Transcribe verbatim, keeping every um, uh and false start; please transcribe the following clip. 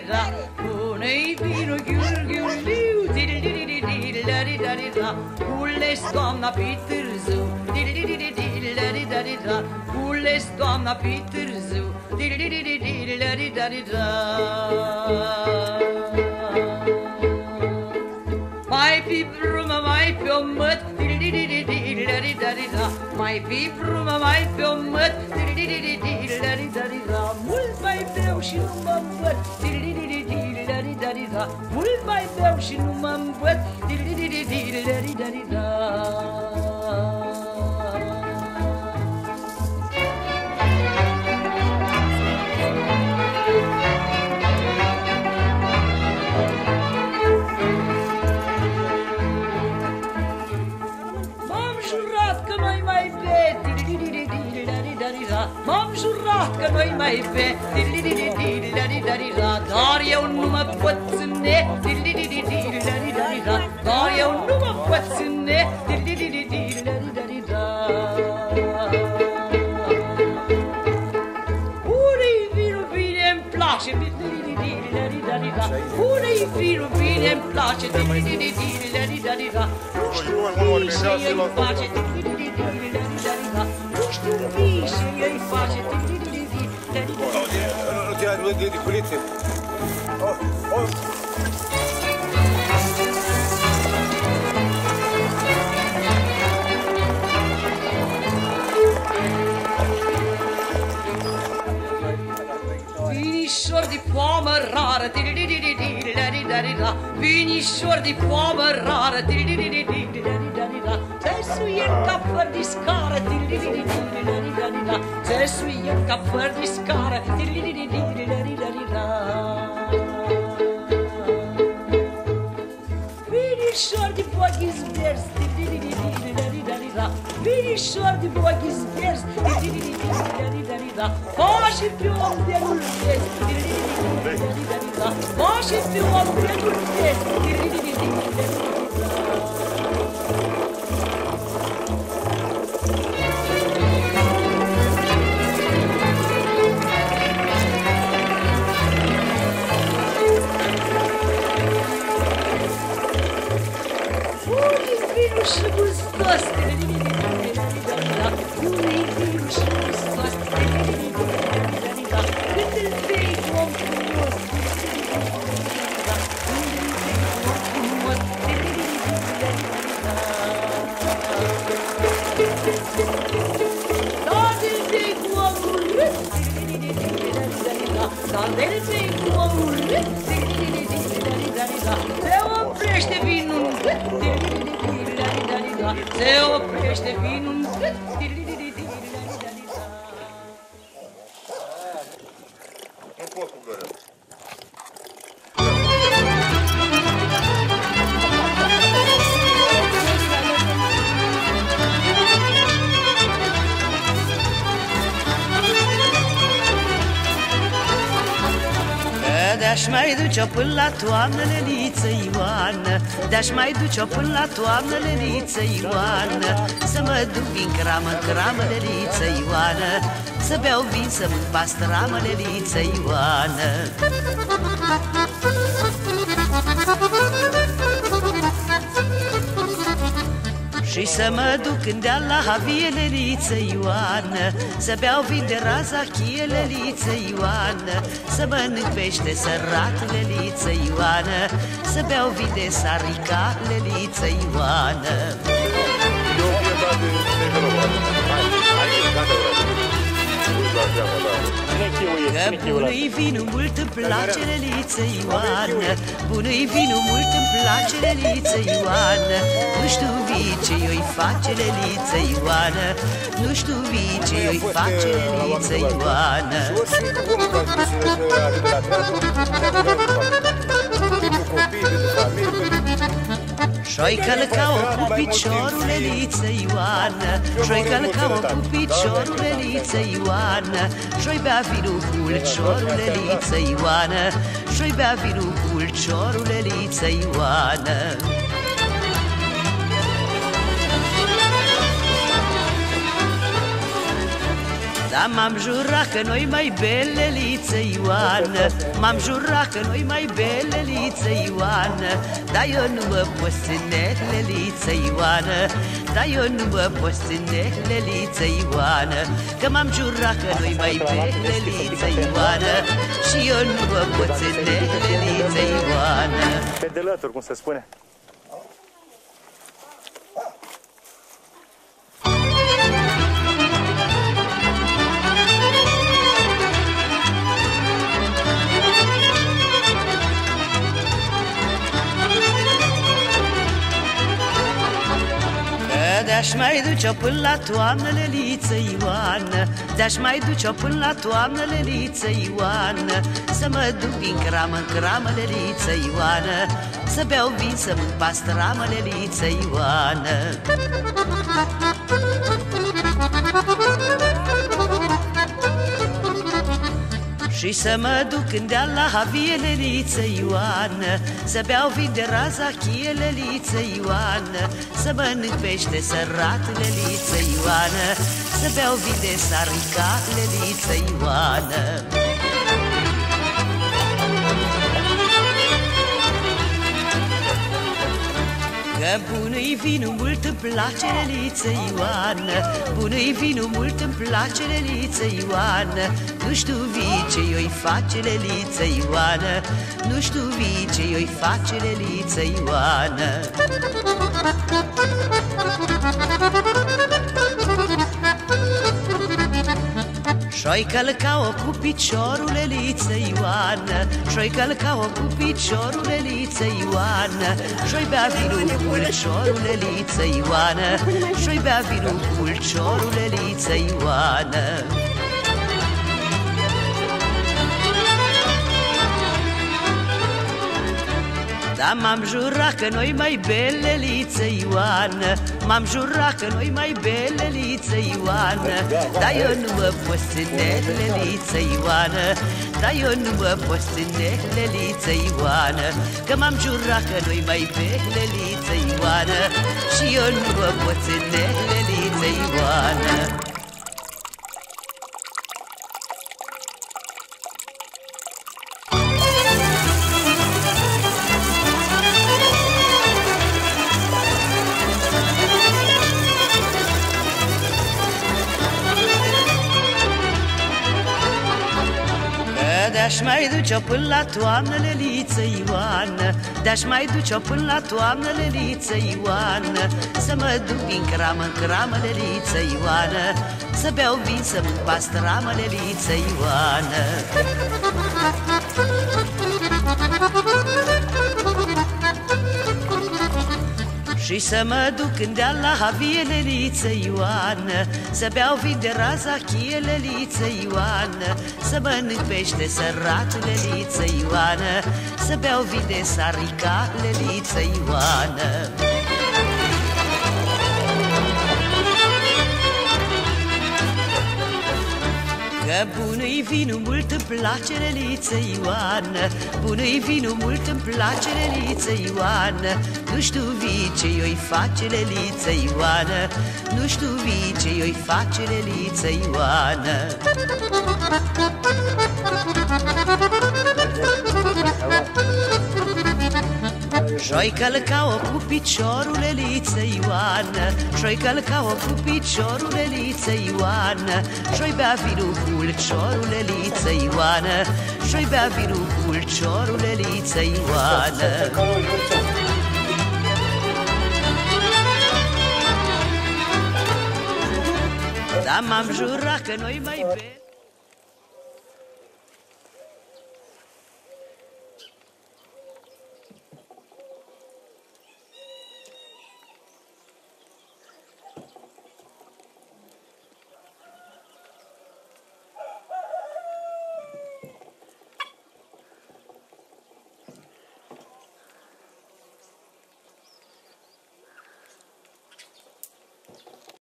da. Pune-i vinul ghiurghiuliu, di-di-di-di-di-di-di-di-di-da. Cules doamna pe târziu, di-di-di-di-di-di-di-di-da. Cules doamna pe târziu, di-di-di-di-di-di-di-da. Mai pe brumă, mai pe o măt, di-di-di-di-di-di-di-da. Mai pe brumă, mai pe o măt, di-di-di-di-di-di-di-da. Mult mai beau și nu mă îmbăt, di-di-di-di-di-di-di-da. Mult mai beau și nu mă îmbăt, di-di-di-di-di-di-da. M-am jurat că noi mai be, dar eu nu mă pot ține, dar eu nu mă pot ține. Pune-i vinul bine-mi place, pune-i vinul bine-mi place, nu știu vii și eu-i face, nu știu vii și eu-i face. De poliție. Vinișor de poamă rară, vinișor de poamă rară, țesuie ca făr de scară, țesuie ca făr de scară. Vinișor de boghis vers, vinișor de boghis vers, faci pe om de nu-l vezi, faci pe om de nu-l vezi. Și gustos, pune-i vinul și gustos, când îl vei om frumos, când îl vei om frumos, dar îl vei om urât, dar îl vei om urât, se oprește vinul în gât, se oprește vinul în gât. Nu pot cu gără. De-aș mai duce-o până la toamnă, Leliță Ioană, de-aș mai duce-o până la toamnă, Leliță Ioană, să mă duc din cramă în cramă, Leliță Ioană, să beau vin, să mânc pastramă, Leliță Ioană. Și să mă duc în deal la Havie, Leliță Ioană, să beau vin de raza chie, Leliță Ioană, să mănânc pește sărat, Leliță Ioană, să beau vin de sarica, Leliță Ioană. Că bună-i vinul mult îmi place, Leliță Ioană, bună-i vinul mult îmi place, Leliță Ioană, nu știu vii ce i-o-i face, Leliță Ioană, nu știu vii ce i-o-i face, Leliță Ioană. Și-oi călca-o cu piciorul, Leliță Ioană, și-oi călca-o cu piciorul, Leliță Ioană, și-oi bea vinul cu ulciorul, Leliță Ioană, și-oi bea vinul cu ulciorul, Leliță Ioană. Da, m-am jurat că noi mai beleliță Ioană, m-am jurat că noi mai beleliță Ioană, dar eu nu mă pot ține leliță Ioană, dar eu nu mă pot ține leliță Ioană, că m-am jurat că noi mai beleliță Ioană, și eu nu mă pot ține leliță Ioană. Pe de lături, cum se spune. De-aș mai duce-o până la toamnă, leliță Ioană, de-aș mai duce-o până la toamnă, leliță Ioană, să mă duc din cramă în cramă, leliță Ioană, să beau vin, să mânc pastramă, leliță Ioană. Și să mă duc în deal la havie, leliță Ioană, să beau vin de raza chie, leliță Ioană, să mănânc pește sărat, leliță Ioană, să beau vin de sarica, leliță Ioană. Că bună-i vinul, mult îmi place, leliță Ioană, bună-i vinul, mult îmi place, leliță Ioană, nu știu vii ce i-o-i face, leliță Ioană, nu știu vii ce i-o-i face, leliță Ioană. Și-oi călca-o cu piciorul, leliță Ioană, și-oi călca-o cu piciorul, leliță Ioană, și-oi bea vinul cu pulciorul, leliță Ioană, și-oi bea vinul cu pulciorul, leliță Ioană. Da, m-am jurat că noi mai beleliță Ioană, m-am jurat că noi mai beleliță Ioană, dar eu nu mă pot ține leliță Ioană, dar eu nu mă pot ține leliță Ioană, că m-am jurat că noi mai beleliță Ioană, și eu nu mă pot ține leliță Ioană. De-aș mai duce-o până la toamnă, leliță Ioană, de-aș mai duce-o până la toamnă, leliță Ioană, să mă duc din cramă în cramă, leliță Ioană, să beau vin, să mânc pastramă, leliță Ioană. Și să mă duc în deal la havie, leliță Ioană, să beau vin de raza chie, leliță Ioană, să mănânc pește sărat, leliță Ioană, să beau vin de sarica, leliță Ioană. Că bună-i vinul, mult îmi place, leliță Ioană, bună-i vinul, mult îmi place, leliță Ioană, nu știu vii ce i-o-i face, leliță Ioană, nu știu vii ce i-o-i face, leliță Ioană. Și-oi călca-o cu piciorul, leliță Ioană, și-oi călca-o cu piciorul, leliță Ioană, și-oi bea vinul cu pulciorul, leliță Ioană, și-oi bea vinul cu pulciorul, leliță Ioană. Da, m-am jurat că noi mai bem.